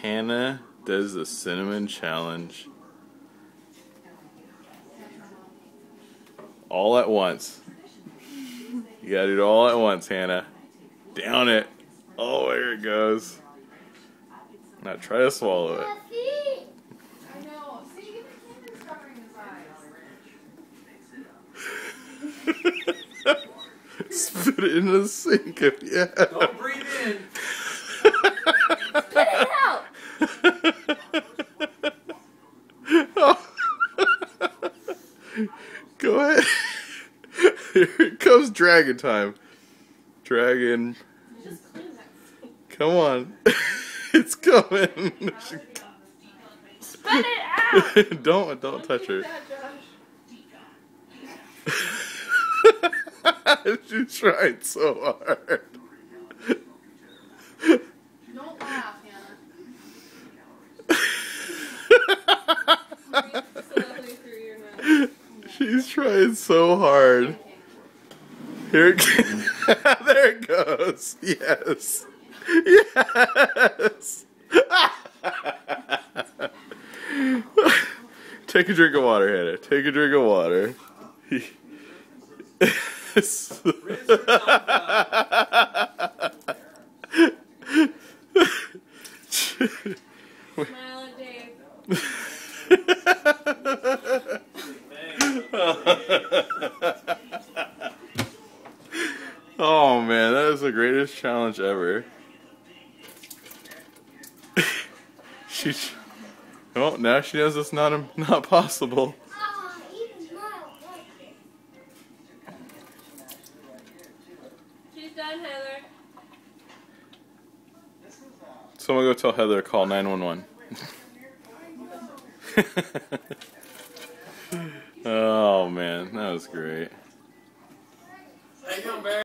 Hannah does the cinnamon challenge all at once. You gotta do it all at once, Hannah. Down it. Oh, there it goes. Now try to swallow it. I know. See, the camera's covering his eyes. Spit it in the sink. Yeah. Don't breathe in. Spit it out. Go ahead. Here it comes dragon time. Dragon. Come on. It's coming. Spit it out. Don't touch her. She tried so hard. Don't laugh, Hannah. Slowly through your nose. She's trying so hard. Here it there it goes. Yes. Yes. Take a drink of water, Hannah. Take a drink of water. Smile at Dave. Oh man, that is the greatest challenge ever. Oh, now she knows it's not possible. She's done, Heather. Someone go tell Heather to call 911. Oh man, that was great. How you doing, Barry?